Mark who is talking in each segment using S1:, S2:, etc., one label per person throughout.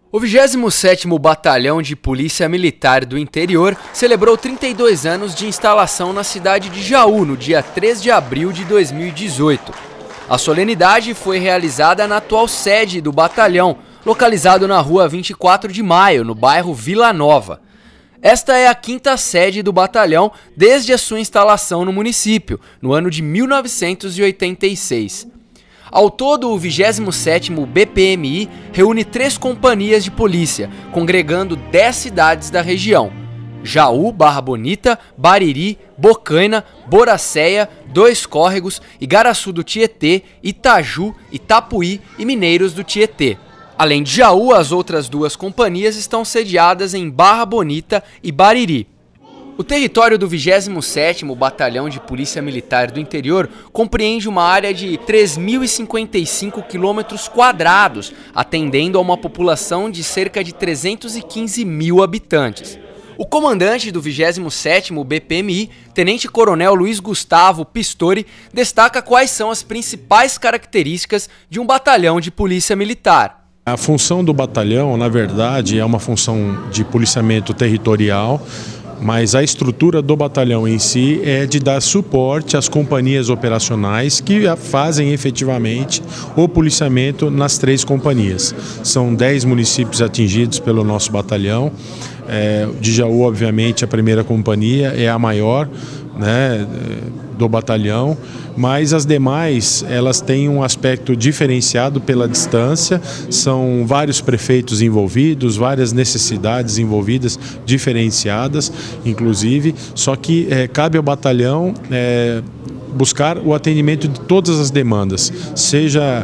S1: O 27º Batalhão de Polícia Militar do Interior celebrou 32 anos de instalação na cidade de Jaú, no dia 3 de abril de 2018. A solenidade foi realizada na atual sede do batalhão, localizado na rua 24 de Maio, no bairro Vila Nova. Esta é a quinta sede do batalhão desde a sua instalação no município, no ano de 1986. Ao todo, o 27º BPMI reúne 3 companhias de polícia, congregando 10 cidades da região: Jaú, Barra Bonita, Bariri, Bocaina, Boracéia, Dois Córregos, Igaraçu do Tietê, Itaju, Itapuí e Mineiros do Tietê. Além de Jaú, as outras 2 companhias estão sediadas em Barra Bonita e Bariri. O território do 27º Batalhão de Polícia Militar do Interior compreende uma área de 3.055 km², atendendo a uma população de cerca de 315 mil habitantes. O comandante do 27º BPMI, Tenente Coronel Luiz Gustavo Pistori, destaca quais são as principais características de um batalhão de polícia militar.
S2: A função do batalhão, na verdade, é uma função de policiamento territorial, mas a estrutura do batalhão em si é de dar suporte às companhias operacionais que fazem efetivamente o policiamento nas 3 companhias. São 10 municípios atingidos pelo nosso batalhão. De Jaú, obviamente, a primeira companhia é a maior, né, do batalhão, mas as demais elas têm um aspecto diferenciado pela distância, são vários prefeitos envolvidos, várias necessidades envolvidas, diferenciadas, inclusive, só que cabe ao batalhão buscar o atendimento de todas as demandas, seja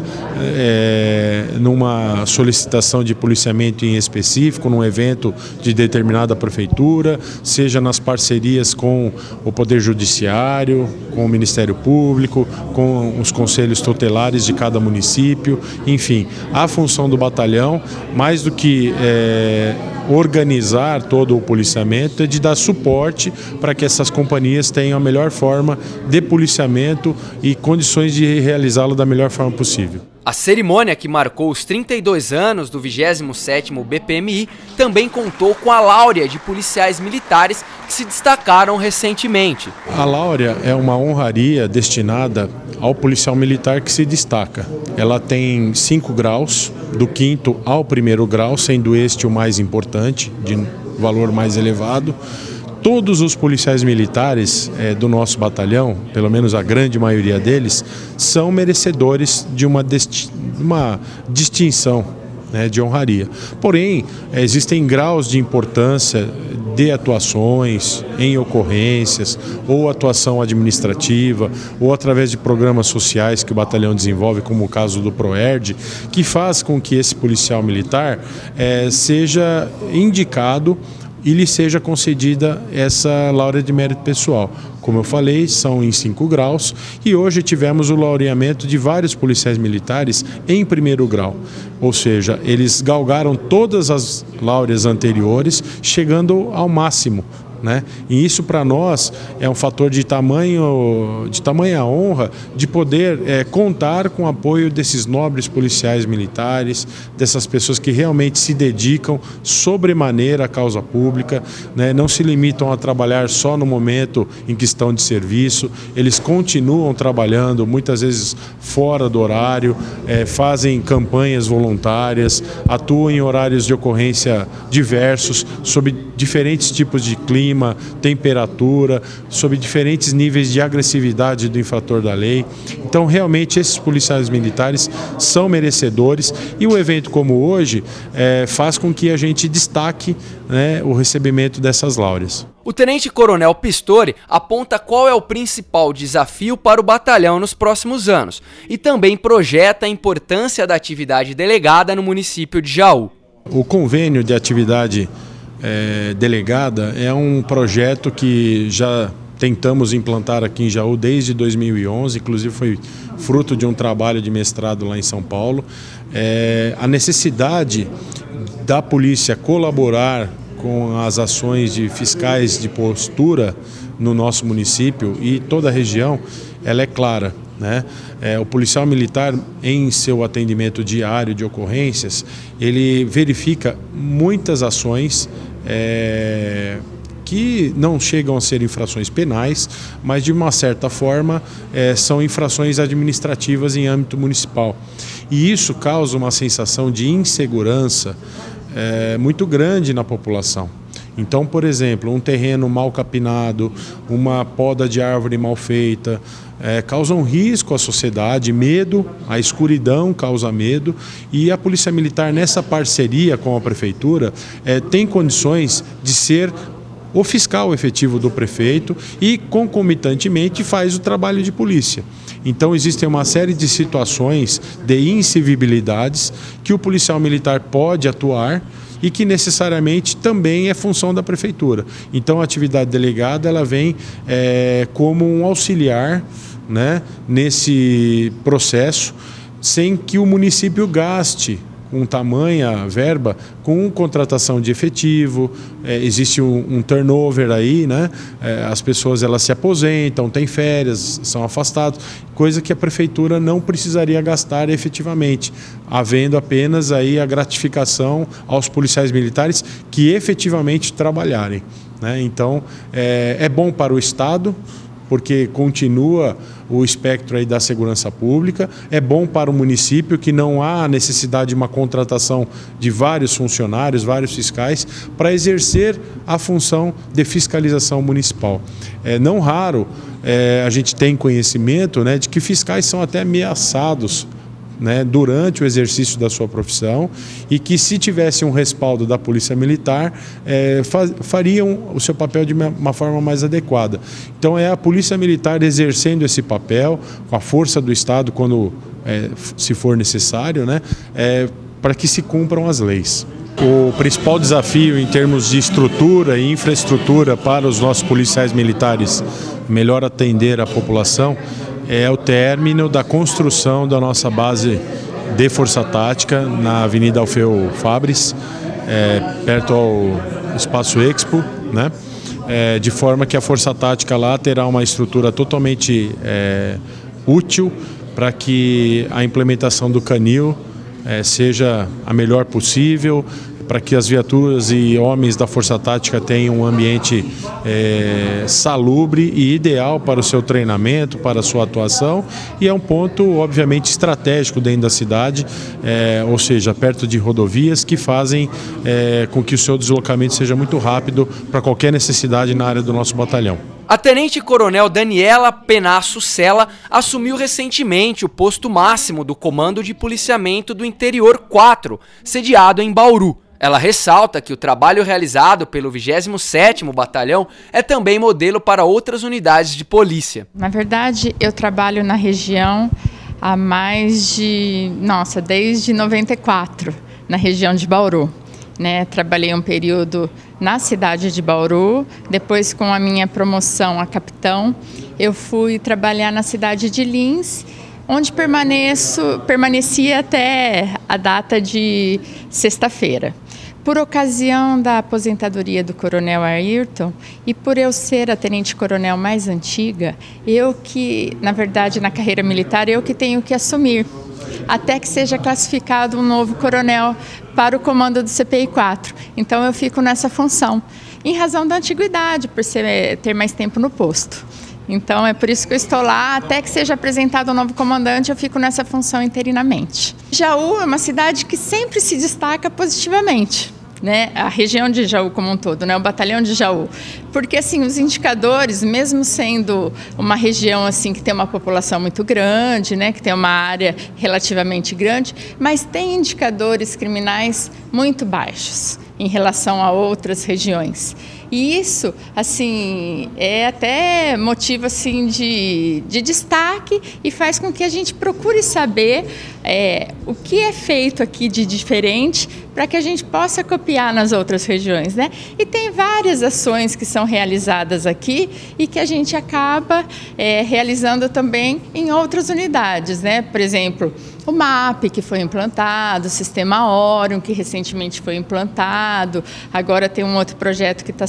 S2: numa solicitação de policiamento em específico, num evento de determinada prefeitura, seja nas parcerias com o Poder Judiciário, com o Ministério Público, com os conselhos tutelares de cada município, enfim, a função do batalhão, mais do que organizar todo o policiamento, é de dar suporte para que essas companhias tenham a melhor forma de policiamento e condições de realizá-lo da melhor forma possível.
S1: A cerimônia, que marcou os 32 anos do 27º BPMI, também contou com a Láurea de policiais militares que se destacaram recentemente.
S2: A Láurea é uma honraria destinada ao policial militar que se destaca. Ela tem 5 graus, do 5º ao 1º grau, sendo este o mais importante, de valor mais elevado. Todos os policiais militares do nosso batalhão, pelo menos a grande maioria deles, são merecedores de uma distinção, né, de honraria. Porém, existem graus de importância de atuações em ocorrências, ou atuação administrativa, ou através de programas sociais que o batalhão desenvolve, como o caso do PROERD, que faz com que esse policial militar seja indicado e lhe seja concedida essa Láurea de Mérito Pessoal. Como eu falei, são em 5 graus e hoje tivemos o laureamento de vários policiais militares em 1º grau. Ou seja, eles galgaram todas as láureas anteriores, chegando ao máximo, né? E isso para nós é um fator de tamanha honra de poder contar com o apoio desses nobres policiais militares, dessas pessoas que realmente se dedicam sobremaneira à causa pública, né? Não se limitam a trabalhar só no momento em que estão de serviço, eles continuam trabalhando, muitas vezes fora do horário, fazem campanhas voluntárias, atuam em horários de ocorrência diversos, sob diferentes tipos de clima, temperatura, sob diferentes níveis de agressividade do infrator da lei. Então, realmente, esses policiais militares são merecedores e um evento como hoje faz com que a gente destaque, né, o recebimento dessas láureas.
S1: O Tenente Coronel Pistori aponta qual é o principal desafio para o batalhão nos próximos anos e também projeta a importância da atividade delegada no município de Jaú.
S2: O convênio de atividade delegada é um projeto que já tentamos implantar aqui em Jaú desde 2011, inclusive foi fruto de um trabalho de mestrado lá em São Paulo. A necessidade da polícia colaborar com as ações de fiscais de postura no nosso município e toda a região, ela é clara. né? O policial militar, em seu atendimento diário de ocorrências, ele verifica muitas ações que não chegam a ser infrações penais, mas de uma certa forma são infrações administrativas em âmbito municipal. E isso causa uma sensação de insegurança muito grande na população. Então, por exemplo, um terreno mal capinado, uma poda de árvore mal feita, causam risco à sociedade, medo, a escuridão causa medo, e a Polícia Militar, nessa parceria com a Prefeitura, tem condições de ser o fiscal efetivo do prefeito e, concomitantemente, faz o trabalho de polícia. Então, existem uma série de situações de incivilidades que o policial militar pode atuar e que necessariamente também é função da prefeitura. Então, a atividade delegada ela vem como um auxiliar, né, nesse processo, sem que o município gaste com tamanha verba, com contratação de efetivo, existe um turnover aí, né? As pessoas elas se aposentam, têm férias, são afastados, coisa que a prefeitura não precisaria gastar efetivamente, havendo apenas aí a gratificação aos policiais militares que efetivamente trabalharem, né? Então, é bom para o Estado, porque continua o espectro aí da segurança pública, é bom para o município que não há necessidade de uma contratação de vários funcionários, vários fiscais, para exercer a função de fiscalização municipal. Não raro a gente tem conhecimento, né, de que fiscais são até ameaçados, né, durante o exercício da sua profissão, e que, se tivesse um respaldo da Polícia Militar, fariam o seu papel de uma forma mais adequada. Então, é a Polícia Militar exercendo esse papel com a força do Estado quando se for necessário, né, para que se cumpram as leis. O principal desafio em termos de estrutura e infraestrutura para os nossos policiais militares melhor atender a população é o término da construção da nossa base de força tática na Avenida Alfeu Fabris, perto ao Espaço Expo, né? De forma que a força tática lá terá uma estrutura totalmente útil para que a implementação do canil seja a melhor possível, para que as viaturas e homens da Força Tática tenham um ambiente salubre e ideal para o seu treinamento, para a sua atuação, e é um ponto, obviamente, estratégico dentro da cidade, ou seja, perto de rodovias que fazem com que o seu deslocamento seja muito rápido para qualquer necessidade na área do nosso batalhão.
S1: A tenente-coronel Daniela Penasso Sela assumiu recentemente o posto máximo do Comando de Policiamento do Interior 4, sediado em Bauru. Ela ressalta que o trabalho realizado pelo 27º Batalhão é também modelo para outras unidades de polícia.
S3: Na verdade, eu trabalho na região há desde 94, na região de Bauru. Trabalhei um período na cidade de Bauru, depois, com a minha promoção a capitão, eu fui trabalhar na cidade de Lins, onde permaneci até a data de sexta-feira. Por ocasião da aposentadoria do coronel Ayrton, e por eu ser a tenente-coronel mais antiga, na verdade, na carreira militar, eu que tenho que assumir, até que seja classificado um novo coronel para o comando do CPI-4. Então, eu fico nessa função, em razão da antiguidade, por ter mais tempo no posto. Então, é por isso que eu estou lá, até que seja apresentado um novo comandante, eu fico nessa função interinamente. Jaú é uma cidade que sempre se destaca positivamente, a região de Jaú como um todo, o batalhão de Jaú, porque assim, os indicadores, mesmo sendo uma região assim que tem uma população muito grande, que tem uma área relativamente grande, mas tem indicadores criminais muito baixos em relação a outras regiões. E isso, assim, é até motivo assim, de destaque, e faz com que a gente procure saber o que é feito aqui de diferente para que a gente possa copiar nas outras regiões, E tem várias ações que são realizadas aqui e que a gente acaba realizando também em outras unidades, Por exemplo, o MAP, que foi implantado, o Sistema Orion, que recentemente foi implantado, agora tem um outro projeto que está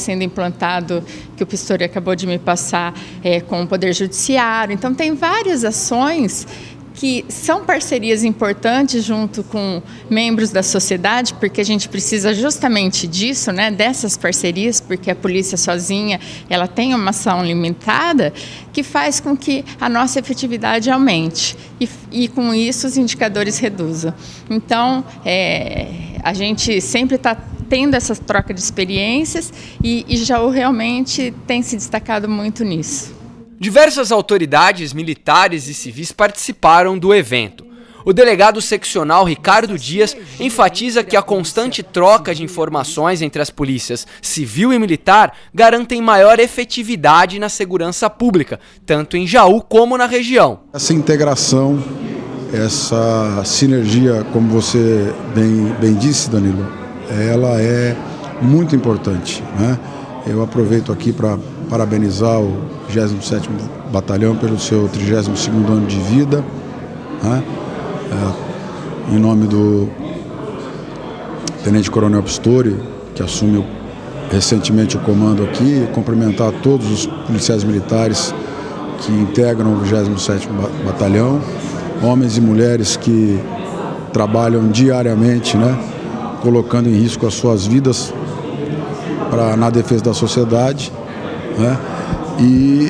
S3: sendo implantado, que o Pistori acabou de me passar, com o Poder Judiciário. Então, tem várias ações que são parcerias importantes junto com membros da sociedade, porque a gente precisa justamente disso, né, dessas parcerias, porque a polícia sozinha ela tem uma ação limitada, que faz com que a nossa efetividade aumente e com isso os indicadores reduzam. Então, a gente sempre está tendo essa troca de experiências e Jaú realmente tem se destacado muito nisso.
S1: Diversas autoridades militares e civis participaram do evento. O delegado seccional Ricardo Dias enfatiza que a constante troca de informações entre as polícias civil e militar garantem maior efetividade na segurança pública, tanto em Jaú como na região.
S4: Essa integração, essa sinergia, como você bem disse, Danilo, ela é muito importante, né? Eu aproveito aqui para parabenizar o 27º Batalhão pelo seu 32º ano de vida, né? Em nome do Tenente Coronel Pistori, que assume recentemente o comando aqui, cumprimentar todos os policiais militares que integram o 27º Batalhão, homens e mulheres que trabalham diariamente, né? Colocando em risco as suas vidas na defesa da sociedade, né? E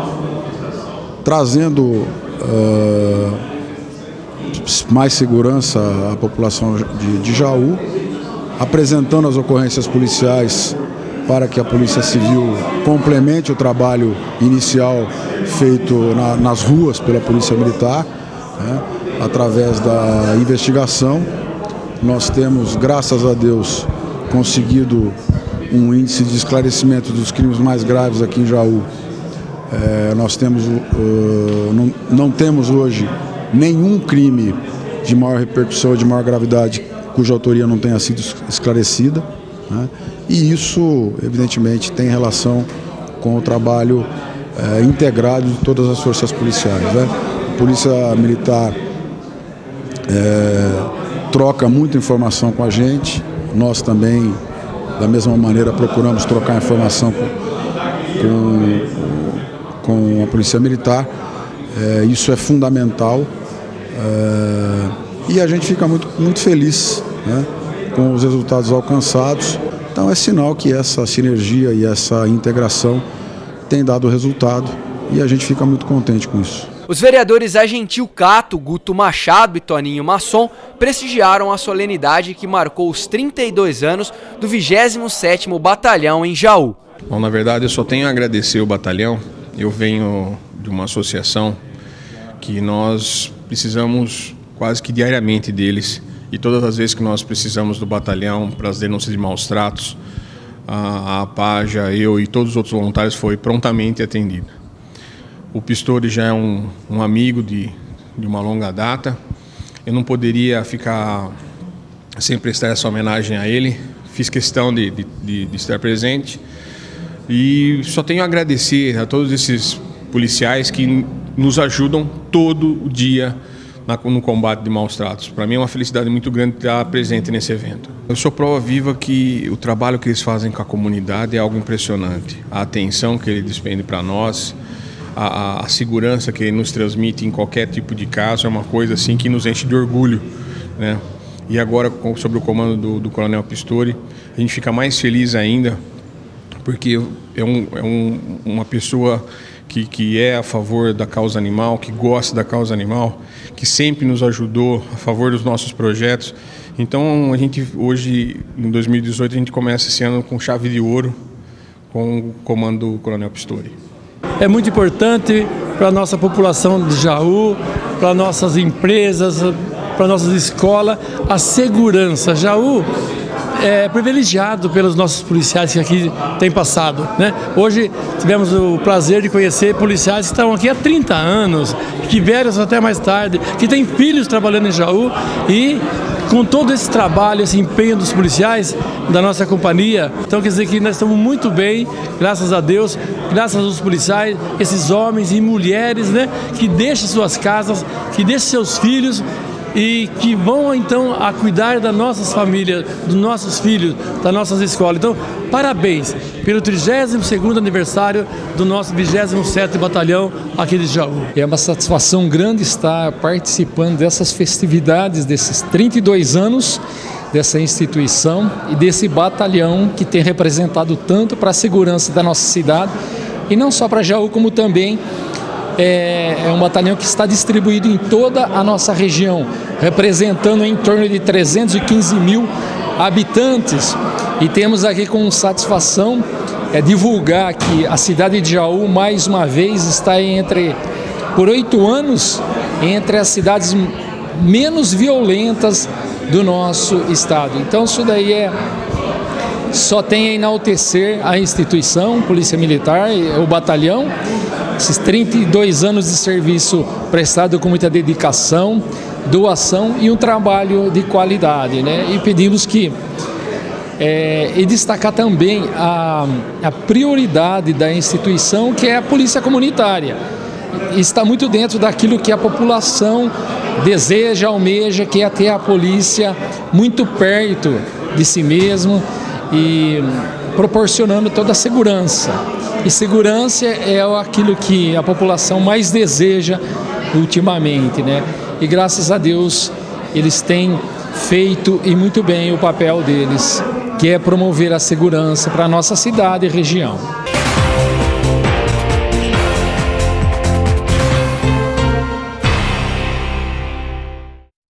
S4: trazendo mais segurança à população de Jaú, apresentando as ocorrências policiais para que a Polícia Civil complemente o trabalho inicial feito nas ruas pela Polícia Militar, né? Através da investigação. Nós temos, graças a Deus, conseguido um índice de esclarecimento dos crimes mais graves aqui em Jaú. Nós temos, não temos hoje nenhum crime de maior repercussão ou de maior gravidade cuja autoria não tenha sido esclarecida, né? E isso, evidentemente, tem relação com o trabalho integrado de todas as forças policiais, né? A Polícia Militar troca muita informação com a gente, nós também, da mesma maneira, procuramos trocar informação com a Polícia Militar. Isso é fundamental e a gente fica muito feliz, né, com os resultados alcançados. Então é sinal que essa sinergia e essa integração tem dado resultado e a gente fica muito contente com isso.
S1: Os vereadores Agentil Cato, Guto Machado e Toninho Masson prestigiaram a solenidade que marcou os 32 anos do 27º Batalhão em Jaú.
S5: Bom, na verdade, eu só tenho a agradecer o batalhão. Eu venho de uma associação que nós precisamos quase que diariamente deles. E todas as vezes que nós precisamos do batalhão para as denúncias de maus tratos, a APAJA, eu e todos os outros voluntários foi prontamente atendido. O Pistori já é um amigo de uma longa data. Eu não poderia ficar sem prestar essa homenagem a ele. Fiz questão de estar presente. E só tenho a agradecer a todos esses policiais que nos ajudam todo o dia no combate de maus tratos. Para mim é uma felicidade muito grande estar presente nesse evento. Eu sou prova viva que o trabalho que eles fazem com a comunidade é algo impressionante. A atenção que eles despendem para nós, a segurança que ele nos transmite em qualquer tipo de caso é uma coisa assim que nos enche de orgulho, né? E agora, sob o comando do Coronel Pistori, a gente fica mais feliz ainda, porque é uma pessoa que é a favor da causa animal, que gosta da causa animal, que sempre nos ajudou a favor dos nossos projetos. Então, a gente hoje, em 2018, a gente começa esse ano com chave de ouro, com o comando do Coronel Pistori.
S6: É muito importante para a nossa população de Jaú, para nossas empresas, para nossas escolas, a segurança. Jaú é privilegiado pelos nossos policiais que aqui têm passado, né? Hoje tivemos o prazer de conhecer policiais que estão aqui há 30 anos, que vieram até mais tarde, que têm filhos trabalhando em Jaú e com todo esse trabalho, esse empenho dos policiais da nossa companhia, então quer dizer que nós estamos muito bem, graças a Deus, graças aos policiais, esses homens e mulheres, né, que deixam suas casas, que deixam seus filhos e que vão então a cuidar das nossas famílias, dos nossos filhos, das nossas escolas. Então, parabéns pelo 32º aniversário do nosso 27º Batalhão aqui de Jaú.
S7: É uma satisfação grande estar participando dessas festividades, desses 32 anos dessa instituição e desse batalhão que tem representado tanto para a segurança da nossa cidade, e não só para Jaú, como também é um batalhão que está distribuído em toda a nossa região, representando em torno de 315 mil habitantes. E temos aqui com satisfação divulgar que a cidade de Jaú, mais uma vez, está por 8 anos, entre as cidades menos violentas do nosso estado. Então isso daí só tem a enaltecer a instituição, Polícia Militar, o batalhão, esses 32 anos de serviço prestado com muita dedicação, doação e um trabalho de qualidade, né? E pedimos que e destacar também a prioridade da instituição, que é a polícia comunitária. Está muito dentro daquilo que a população deseja, almeja, que é ter a polícia muito perto de si mesmo e proporcionando toda a segurança. E segurança é aquilo que a população mais deseja ultimamente, né? E graças a Deus eles têm feito e muito bem o papel deles, que é promover a segurança para a nossa cidade e região.